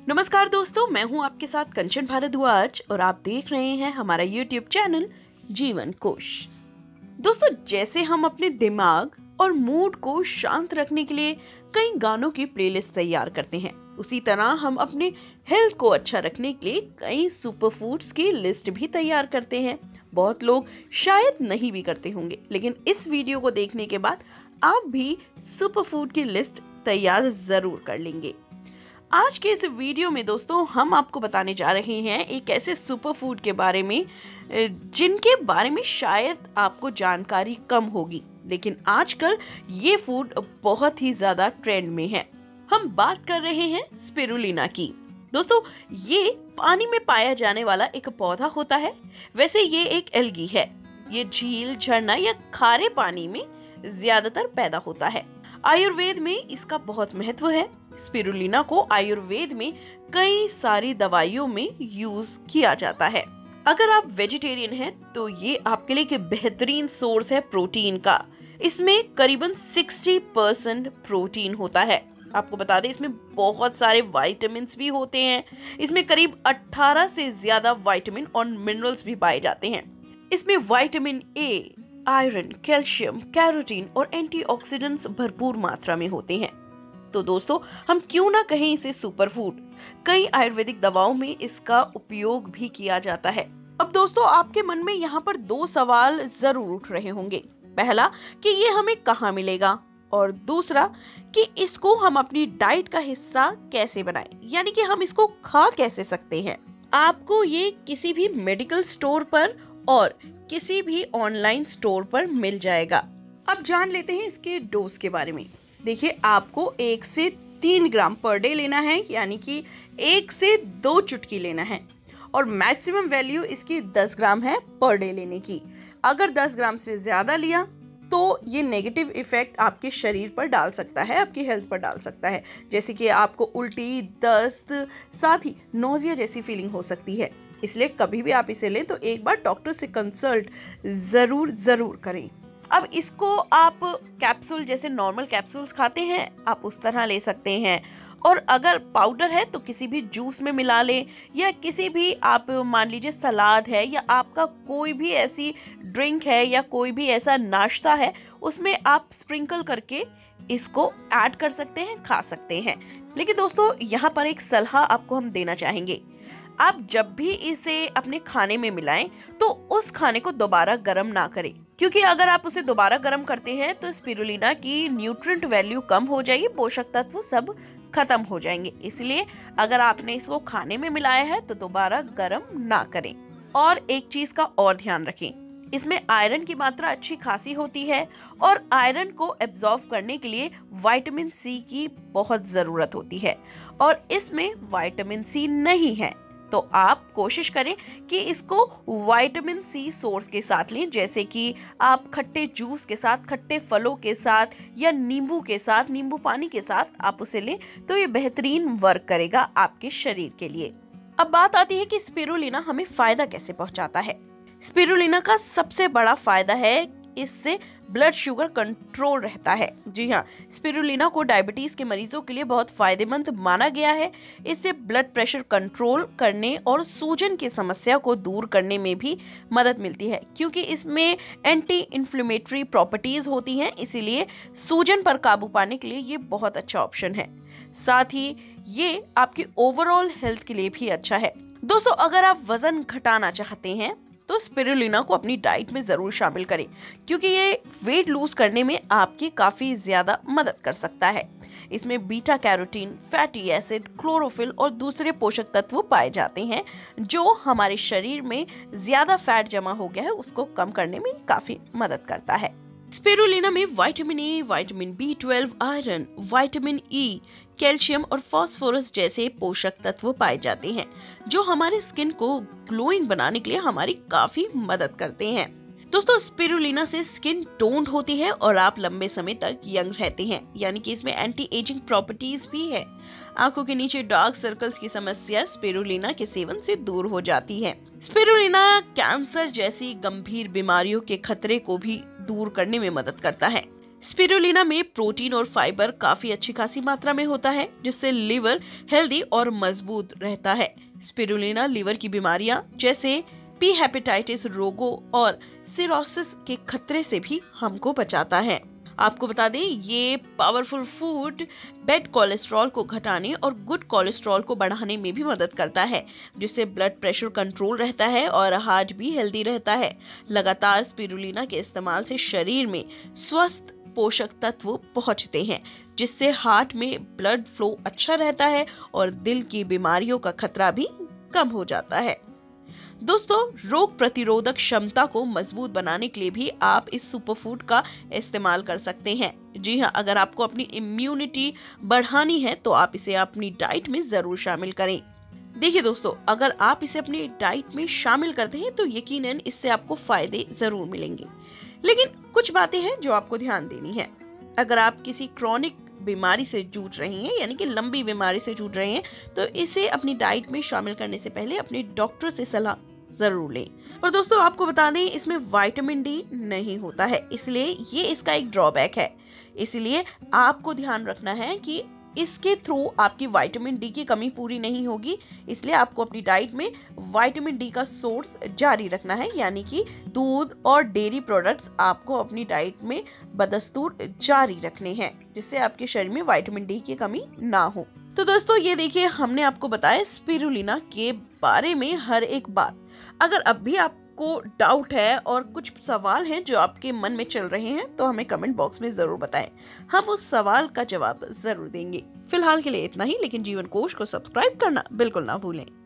नमस्कार दोस्तों, मैं हूं आपके साथ कंचन भारद्वाज और आप देख रहे हैं हमारा YouTube चैनल जीवन कोश। दोस्तों, जैसे हम अपने दिमाग और मूड को शांत रखने के लिए कई गानों की प्लेलिस्ट तैयार करते हैं, उसी तरह हम अपने हेल्थ को अच्छा रखने के लिए कई सुपर फूड्स की लिस्ट भी तैयार करते हैं। बहुत लोग शायद नहीं भी करते होंगे, लेकिन इस वीडियो को देखने के बाद आप भी सुपर फूड की लिस्ट तैयार जरूर कर लेंगे। आज के इस वीडियो में दोस्तों हम आपको बताने जा रहे हैं एक ऐसे सुपर फूड के बारे में जिनके बारे में शायद आपको जानकारी कम होगी, लेकिन आजकल ये फूड बहुत ही ज्यादा ट्रेंड में है। हम बात कर रहे हैं स्पिरुलिना की। दोस्तों, ये पानी में पाया जाने वाला एक पौधा होता है। वैसे ये एक एल्गी है। ये झील, झरना या खारे पानी में ज्यादातर पैदा होता है। आयुर्वेद में इसका बहुत महत्व है। स्पिरुलिना को आयुर्वेद में कई सारी दवाइयों में यूज किया जाता है। अगर आप वेजिटेरियन हैं तो ये आपके लिए एक बेहतरीन सोर्स है प्रोटीन का। इसमें करीबन 60% प्रोटीन होता है। आपको बता दें, इसमें बहुत सारे विटामिन भी होते हैं। इसमें करीब 18 से ज्यादा विटामिन और मिनरल्स भी पाए जाते हैं। इसमें vitamin A, iron, calcium, carotene और एंटीऑक्सीडेंट्स भरपूर मात्रा में होते हैं। तो दोस्तों, हम क्यों ना कहें इसे सुपर फूड। कई आयुर्वेदिक दवाओं में इसका उपयोग भी किया जाता है। अब दोस्तों, आपके मन में यहाँ पर दो सवाल जरूर उठ रहे होंगे। पहला कि ये हमें कहाँ मिलेगा, और दूसरा कि इसको हम अपनी डाइट का हिस्सा कैसे बनाएं, यानी कि हम इसको खा कैसे सकते हैं। आपको ये किसी भी मेडिकल स्टोर पर और किसी भी ऑनलाइन स्टोर पर मिल जाएगा। अब जान लेते हैं इसके डोज के बारे में। देखिए, आपको 1 से 3 ग्राम पर डे लेना है, यानी कि 1 से 2 चुटकी लेना है, और मैक्सिमम वैल्यू इसकी 10 ग्राम है पर डे लेने की। अगर 10 ग्राम से ज्यादा लिया तो ये नेगेटिव इफेक्ट आपके शरीर पर डाल सकता है, आपकी हेल्थ पर डाल सकता है, जैसे कि आपको उल्टी, दस्त, साथ ही नोजिया जैसी फीलिंग हो सकती है। इसलिए कभी भी आप इसे लें तो एक बार डॉक्टर से कंसल्ट जरूर करें। अब इसको आप कैप्सूल, जैसे नॉर्मल कैप्सूल्स खाते हैं, आप उस तरह ले सकते हैं, और अगर पाउडर है तो किसी भी जूस में मिला लें, या किसी भी, आप मान लीजिए सलाद है, या आपका कोई भी ऐसी ड्रिंक है या कोई भी ऐसा नाश्ता है, उसमें आप स्प्रिंकल करके इसको ऐड कर सकते हैं, खा सकते हैं। लेकिन दोस्तों, यहाँ पर एक सलाह आपको हम देना चाहेंगे। आप जब भी इसे अपने खाने में मिलाएं तो उस खाने को दोबारा गर्म ना करें, क्योंकि अगर आप उसे दोबारा गर्म करते हैं तो स्पिरुलिना की न्यूट्रिएंट वैल्यू कम हो जाएगी, पोषक तत्व सब खत्म हो जाएंगे। इसलिए अगर आपने इसको खाने में मिलाया है तो दोबारा गर्म ना करें। और एक चीज का और ध्यान रखें, इसमें आयरन की मात्रा अच्छी खासी होती है, और आयरन को एब्जॉर्ब करने के लिए विटामिन सी की बहुत जरूरत होती है, और इसमें विटामिन सी नहीं है। तो आप कोशिश करें कि इसको विटामिन सी सोर्स के साथ लें, जैसे कि आप खट्टे जूस के साथ, खट्टे फलों के साथ, या नींबू के साथ, नींबू पानी के साथ आप उसे लें तो ये बेहतरीन वर्क करेगा आपके शरीर के लिए। अब बात आती है कि स्पिरुलिना हमें फायदा कैसे पहुंचाता है। स्पिरुलिना का सबसे बड़ा फायदा है, इससे ब्लड शुगर कंट्रोल रहता है। जी हाँ, स्पिरुलिना को डायबिटीज के मरीजों के लिए बहुत फायदेमंद माना गया है। इससे ब्लड प्रेशर कंट्रोल करने और सूजन की समस्या को दूर करने में भी मदद मिलती है, क्योंकि इसमें एंटी इन्फ्लेमेटरी प्रॉपर्टीज होती हैं। इसीलिए सूजन पर काबू पाने के लिए ये बहुत अच्छा ऑप्शन है। साथ ही ये आपकी ओवरऑल हेल्थ के लिए भी अच्छा है। दोस्तों, अगर आप वजन घटाना चाहते हैं तो स्पिरुलिना को अपनी डाइट में जरूर शामिल करें, क्योंकि ये वेट लूज करने में आपकी काफी ज्यादा मदद कर सकता है। इसमें beta carotene, fatty acid, chlorophyll और दूसरे पोषक तत्व पाए जाते हैं, जो हमारे शरीर में ज्यादा फैट जमा हो गया है उसको कम करने में काफी मदद करता है। स्पिरुलिना में vitamin A, vitamin B12, iron, vitamin E, calcium और फास्फोरस जैसे पोषक तत्व पाए जाते हैं, जो हमारे स्किन को ग्लोइंग बनाने के लिए हमारी काफी मदद करते हैं। दोस्तों, स्पिरुलिना से स्किन टोन्ड होती है और आप लंबे समय तक यंग रहते हैं, यानी कि इसमें एंटी एजिंग प्रॉपर्टीज भी है। आंखों के नीचे डार्क सर्कल्स की समस्या स्पिरुलिना के सेवन से दूर हो जाती है। स्पिरुलिना कैंसर जैसी गंभीर बीमारियों के खतरे को भी दूर करने में मदद करता है। स्पिरुलिना में प्रोटीन और फाइबर काफी अच्छी खासी मात्रा में होता है, जिससे लिवर हेल्दी और मजबूत रहता है। स्पिरुलिना लिवर की बीमारियां जैसे पी हेपेटाइटिस रोगों और सिरोसिस के खतरे से भी हमको बचाता है। आपको बता दें, ये पावरफुल फूड बैड कोलेस्ट्रॉल को घटाने और गुड कोलेस्ट्रॉल को बढ़ाने में भी मदद करता है, जिससे ब्लड प्रेशर कंट्रोल रहता है और हार्ट भी हेल्दी रहता है। लगातार स्पिरुलिना के इस्तेमाल से शरीर में स्वस्थ पोषक तत्व पहुंचते हैं, जिससे हार्ट में ब्लड फ्लो अच्छा रहता है और दिल की बीमारियों का खतरा भी कम हो जाता है। दोस्तों, रोग प्रतिरोधक क्षमता को मजबूत बनाने के लिए भी आप इस सुपरफूड का इस्तेमाल कर सकते हैं। जी हाँ, अगर आपको अपनी इम्यूनिटी बढ़ानी है तो आप इसे अपनी डाइट में जरूर शामिल करें। देखिए दोस्तों, अगर आप इसे अपनी डाइट में शामिल करते हैं तो यकीनन इससे आपको फायदे जरूर मिलेंगे। लेकिन कुछ बातें हैं जो आपको ध्यान देनी है। अगर आप किसी क्रॉनिक बीमारी से जूझ रहे हैं, यानी कि लंबी बीमारी से जूझ रहे हैं, तो इसे अपनी डाइट में शामिल करने से पहले अपने डॉक्टर से सलाह जरूर लें। और दोस्तों, आपको बता दें, इसमें विटामिन डी नहीं होता है, इसलिए ये इसका एक ड्रॉबैक है। इसलिए आपको ध्यान रखना है कि इसके थ्रू आपकी विटामिन डी की कमी पूरी नहीं होगी। इसलिए आपको अपनी डाइट में विटामिन डी का सोर्स जारी रखना है, यानी कि दूध और डेयरी प्रोडक्ट्स आपको अपनी डाइट में बदस्तूर जारी रखने हैं, जिससे आपके शरीर में विटामिन डी की कमी ना हो। तो दोस्तों, ये देखिए, हमने आपको बताया स्पिरुलिना के बारे में हर एक बात। अगर अब भी आपको डाउट है और कुछ सवाल हैं जो आपके मन में चल रहे हैं, तो हमें कमेंट बॉक्स में जरूर बताएं, हम उस सवाल का जवाब जरूर देंगे। फिलहाल के लिए इतना ही, लेकिन जीवन कोश को सब्सक्राइब करना बिल्कुल ना भूलें।